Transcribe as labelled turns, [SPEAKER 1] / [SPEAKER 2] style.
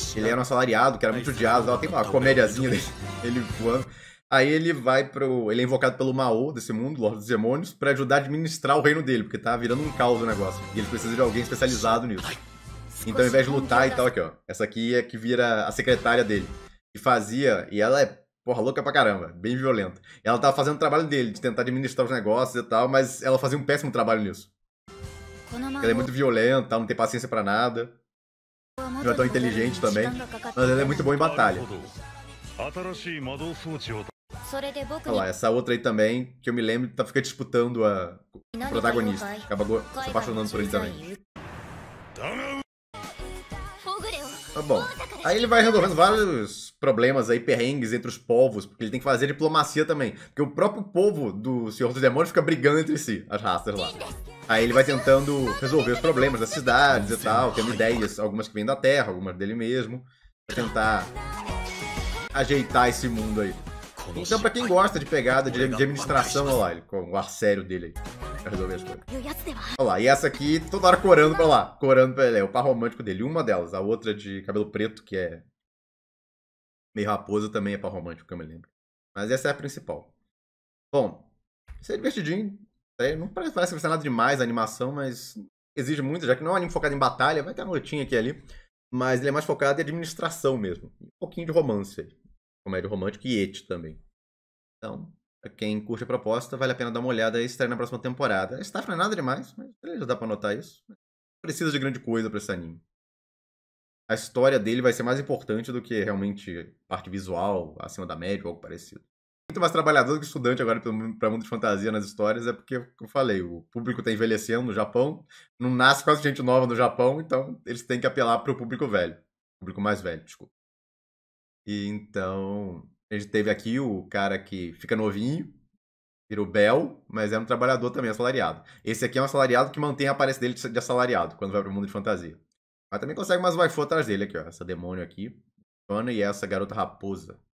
[SPEAKER 1] Ele era um assalariado, que era muito odiado. Ela tem uma comédiazinha dele, ele voando. Aí ele vai pro... Ele é invocado pelo Mao desse mundo, Lorde dos Demônios, pra ajudar a administrar o reino dele, porque tá virando um caos o negócio. E ele precisa de alguém especializado nisso. Então, ao invés de lutar e tal, aqui, ó. Essa aqui é que vira a secretária dele. E fazia... E ela é, porra, louca pra caramba. Bem violenta. Ela tava fazendo o trabalho dele, de tentar administrar os negócios e tal, mas ela fazia um péssimo trabalho nisso. Ela é muito violenta, não tem paciência pra nada. Não é tão inteligente também. Mas ela é muito boa em batalha. Olha lá, essa outra aí também, que eu me lembro, fica disputando o protagonista. Acaba se apaixonando por ele também. Tá bom. Aí ele vai resolvendo vários problemas aí, perrengues entre os povos, porque ele tem que fazer diplomacia também. Porque o próprio povo do Senhor dos Demônios fica brigando entre si, as raças lá. Aí ele vai tentando resolver os problemas das cidades e tal, tendo ideias, algumas que vêm da Terra, algumas dele mesmo, pra tentar ajeitar esse mundo aí. Então, pra quem gosta de pegada de administração, olha lá, ele, com o ar sério dele aí, pra resolver as coisas. Olha lá, e essa aqui, toda hora corando pra lá, corando pra ele, é o par romântico dele. Uma delas, a outra de cabelo preto, que é meio raposa, também é par romântico, que eu me lembro. Mas essa é a principal. Bom, isso é divertidinho. Não parece que vai ser nada demais a animação, mas exige muito, já que não é um anime focado em batalha, vai ter uma lutinha aqui e ali. Mas ele é mais focado em administração mesmo. Um pouquinho de romance aí. Comédia romântica e eti também. Então, pra quem curte a proposta, vale a pena dar uma olhada e estreia na próxima temporada. A staff não é nada demais, mas já dá pra notar isso. Precisa de grande coisa pra esse anime. A história dele vai ser mais importante do que realmente parte visual, acima da média ou algo parecido. Muito mais trabalhador do que estudante agora para mundo de fantasia nas histórias, é porque, como eu falei, o público está envelhecendo no Japão, não nasce quase gente nova no Japão, então eles têm que apelar para o público velho. Público mais velho, desculpa. E então, a gente teve aqui o cara que fica novinho, virou Bel, mas é um trabalhador também, assalariado. Esse aqui é um assalariado que mantém a aparência dele de assalariado, quando vai para o mundo de fantasia. Mas também consegue umas waifu atrás dele aqui, ó. Essa demônio aqui, Ana, e essa garota raposa.